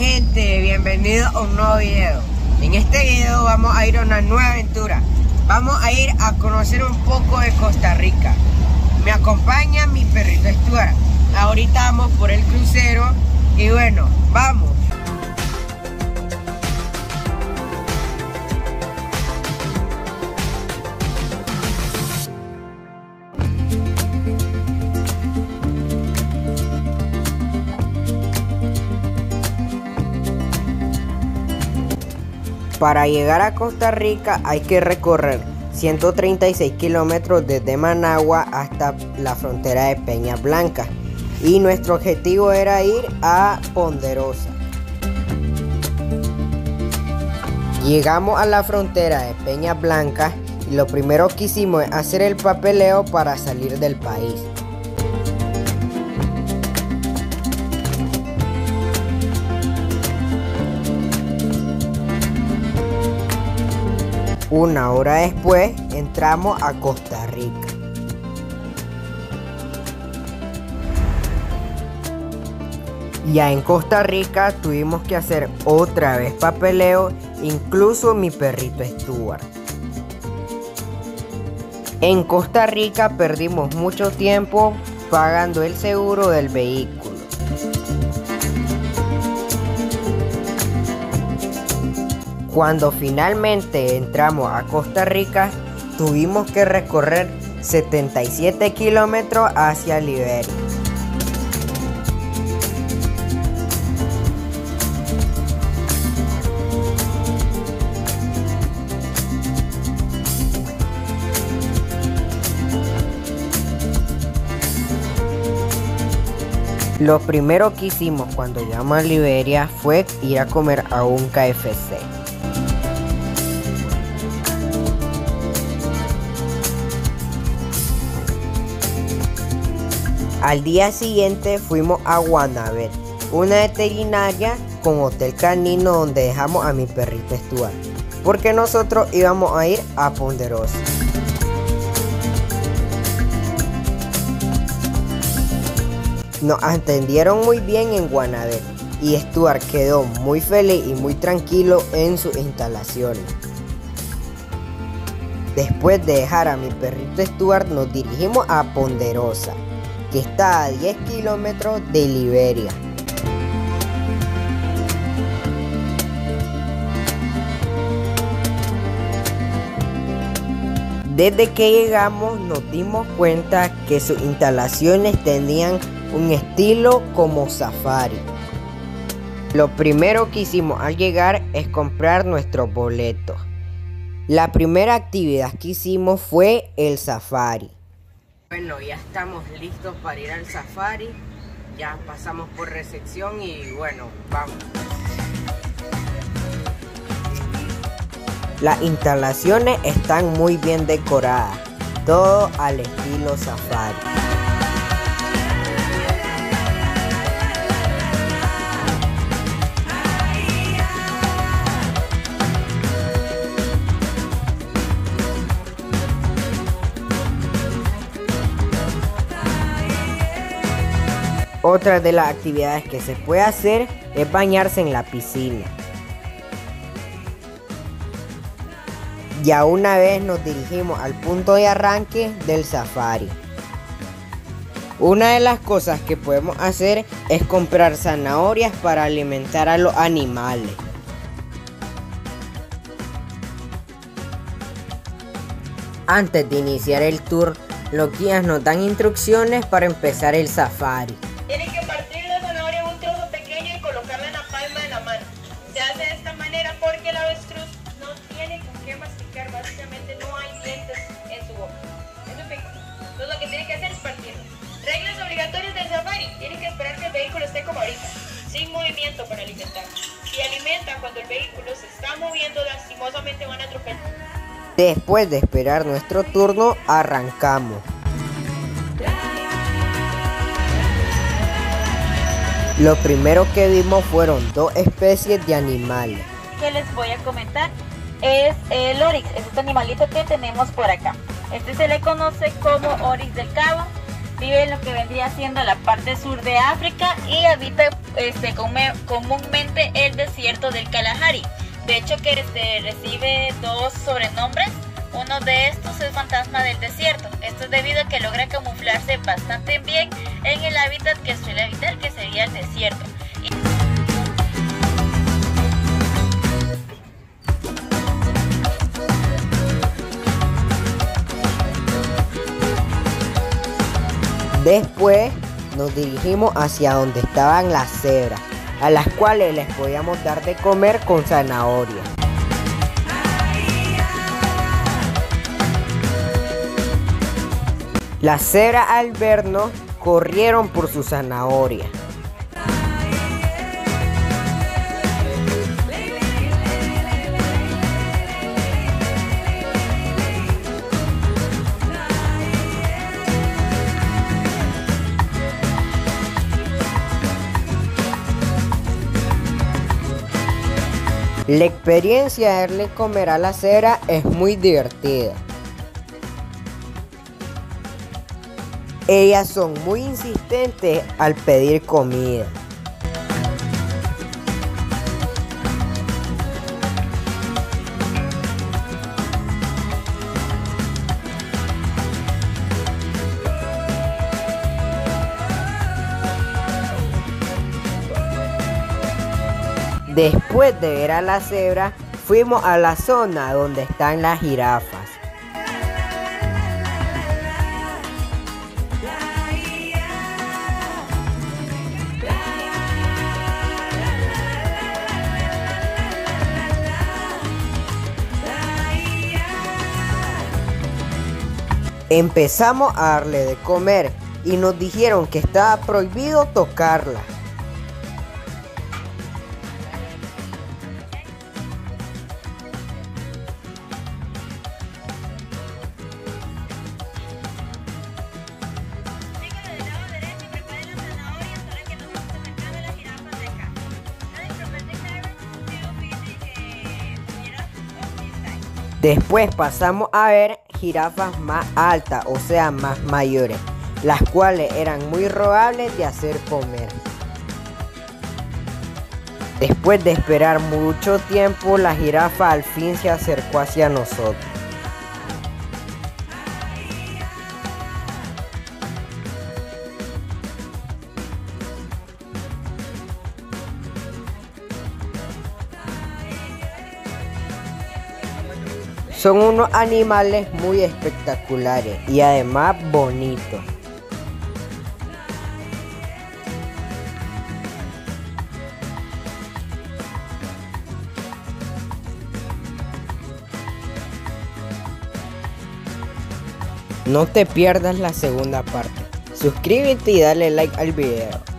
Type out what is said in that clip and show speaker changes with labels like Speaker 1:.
Speaker 1: gente, bienvenidos a un nuevo video. En este video vamos a ir a una nueva aventura. Vamos a ir a conocer un poco de Costa Rica. Me acompaña mi perrito Stuart. Ahorita vamos por el crucero y bueno, vamos. Para llegar a Costa Rica hay que recorrer 136 kilómetros desde Managua hasta la frontera de Peñas Blancas y nuestro objetivo era ir a Ponderosa. Llegamos a la frontera de Peñas Blancas y lo primero que hicimos es hacer el papeleo para salir del país. Una hora después entramos a Costa Rica. Ya en Costa Rica tuvimos que hacer otra vez papeleo, incluso mi perrito Stuart. En Costa Rica perdimos mucho tiempo pagando el seguro del vehículo. Cuando finalmente entramos a Costa Rica, tuvimos que recorrer 77 kilómetros hacia Liberia. Lo primero que hicimos cuando llegamos a Liberia fue ir a comer a un KFC. Al día siguiente fuimos a Guanabet, una veterinaria con hotel canino donde dejamos a mi perrito Stuart, porque nosotros íbamos a ir a Ponderosa. Nos atendieron muy bien en Guanabet y Stuart quedó muy feliz y muy tranquilo en sus instalaciones. Después de dejar a mi perrito Stuart nos dirigimos a Ponderosa, que está a 10 kilómetros de Liberia. Desde que llegamos nos dimos cuenta que sus instalaciones tenían un estilo como safari. Lo primero que hicimos al llegar es comprar nuestros boletos. La primera actividad que hicimos fue el safari. Bueno, ya estamos listos para ir al safari. Ya pasamos por recepción y bueno, vamos. Las instalaciones están muy bien decoradas, todo al estilo safari. Otra de las actividades que se puede hacer es bañarse en la piscina. Ya una vez nos dirigimos al punto de arranque del safari. Una de las cosas que podemos hacer es comprar zanahorias para alimentar a los animales. Antes de iniciar el tour, los guías nos dan instrucciones para empezar el safari.
Speaker 2: Tienen que partir la zanahoria en un trozo pequeño y colocarla en la palma de la mano. Se hace de esta manera porque el avestruz no tiene con qué masticar, básicamente no hay dientes en su boca, en su pico. Entonces lo que tienen que hacer es partirlo. Reglas obligatorias del safari: tienen que esperar que el vehículo esté como ahorita, sin movimiento para alimentar. Si alimentan cuando el vehículo se está moviendo, lastimosamente van a atropellar.
Speaker 1: Después de esperar nuestro turno, arrancamos. Lo primero que vimos fueron dos especies de animales.
Speaker 2: Que les voy a comentar es el oryx, es este animalito que tenemos por acá. Este se le conoce como oryx del Cabo.
Speaker 3: vive en lo que vendría siendo la parte sur de África y habita comúnmente el desierto del Kalahari. De hecho que recibe dos sobrenombres. Uno de estos es fantasma del desierto. Esto es debido a que logra camuflarse bastante bien en el hábitat que suele habitar, que sería el desierto.
Speaker 1: Después nos dirigimos hacia donde estaban las cebras, a las cuales les podíamos dar de comer con zanahoria. Las cebras al vernos corrieron por su zanahoria. La experiencia de darle comer a la cebra es muy divertida. Ellas son muy insistentes al pedir comida. Después de ver a la cebra, fuimos a la zona donde están las jirafas. Empezamos a darle de comer y nos dijeron que estaba prohibido tocarla. Después pasamos a ver jirafas más altas, o sea más mayores, las cuales eran muy robables de hacer comer. Después de esperar mucho tiempo, la jirafa al fin se acercó hacia nosotros. Son unos animales muy espectaculares y además bonitos. No te pierdas la segunda parte. Suscríbete y dale like al video.